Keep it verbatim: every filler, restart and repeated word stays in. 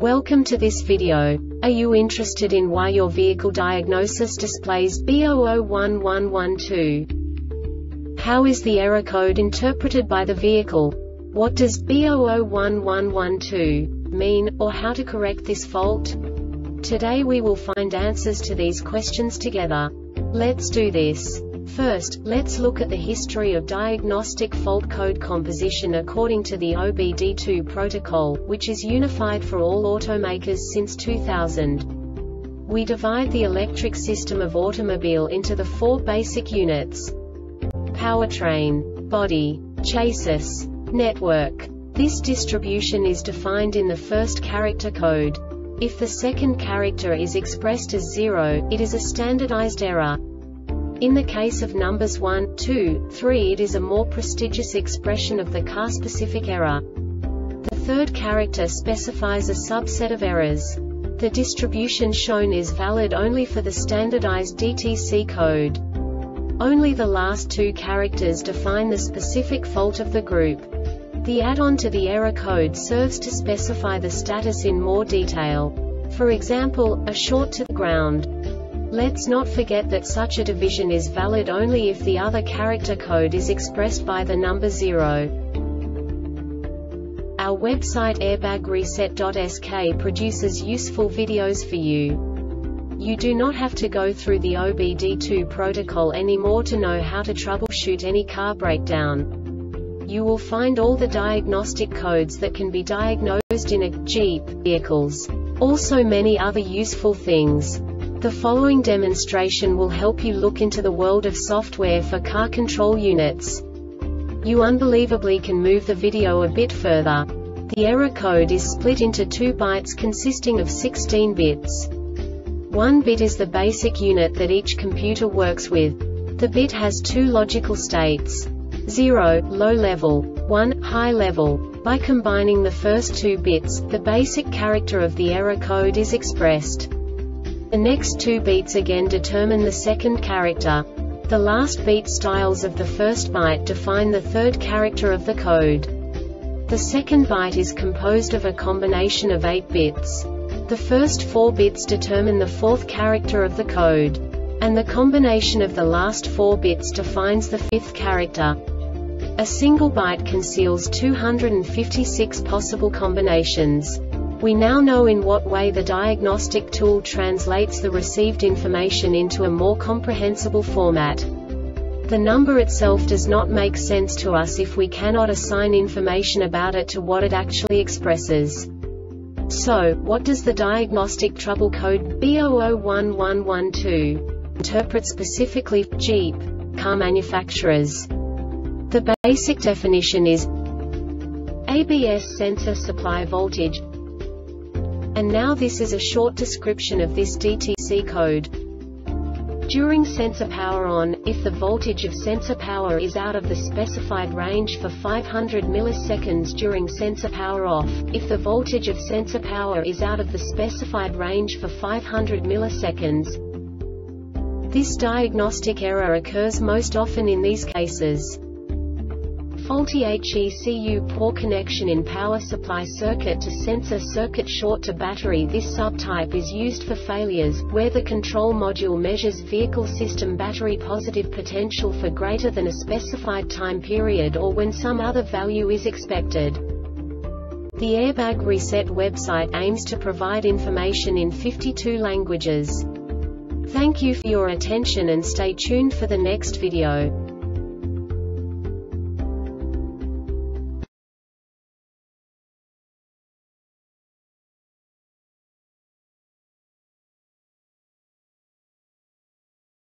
Welcome to this video. Are you interested in why your vehicle diagnosis displays B zero zero one one one two? How is the error code interpreted by the vehicle? What does B zero zero one one one two mean, or how to correct this fault? Today we will find answers to these questions together. Let's do this. First, let's look at the history of diagnostic fault code composition according to the O B D two protocol, which is unified for all automakers since two thousand. We divide the electric system of automobile into the four basic units: powertrain, body, chassis, network. This distribution is defined in the first character code. If the second character is expressed as zero, it is a standardized error. In the case of numbers one, two, three, it is a more prestigious expression of the car-specific error. The third character specifies a subset of errors. The distribution shown is valid only for the standardized D T C code. Only the last two characters define the specific fault of the group. The add-on to the error code serves to specify the status in more detail. For example, a short to the ground. Let's not forget that such a division is valid only if the other character code is expressed by the number zero. Our website airbag reset dot S K produces useful videos for you. You do not have to go through the O B D two protocol anymore to know how to troubleshoot any car breakdown. You will find all the diagnostic codes that can be diagnosed in a Jeep vehicles. Also many other useful things. The following demonstration will help you look into the world of software for car control units. You unbelievably can move the video a bit further. The error code is split into two bytes consisting of sixteen bits. One bit is the basic unit that each computer works with. The bit has two logical states: zero, low level, one, high level. By combining the first two bits, the basic character of the error code is expressed. The next two beats again determine the second character. The last beat styles of the first byte define the third character of the code. The second byte is composed of a combination of eight bits. The first four bits determine the fourth character of the code. And the combination of the last four bits defines the fifth character. A single byte conceals two hundred fifty-six possible combinations. We now know in what way the diagnostic tool translates the received information into a more comprehensible format. The number itself does not make sense to us if we cannot assign information about it to what it actually expresses. So, what does the diagnostic trouble code B zero zero one one one two interpret specifically for Jeep car manufacturers? The basic definition is A B S sensor supply voltage. And now this is a short description of this D T C code. During sensor power on, if the voltage of sensor power is out of the specified range for five hundred milliseconds during sensor power off, if the voltage of sensor power is out of the specified range for five hundred milliseconds. This diagnostic error occurs most often in these cases: faulty H E C U, poor connection in power supply circuit to sensor circuit, short to battery. This subtype is used for failures where the control module measures vehicle system battery positive potential for greater than a specified time period or when some other value is expected. The Airbag Reset website aims to provide information in fifty-two languages. Thank you for your attention and stay tuned for the next video.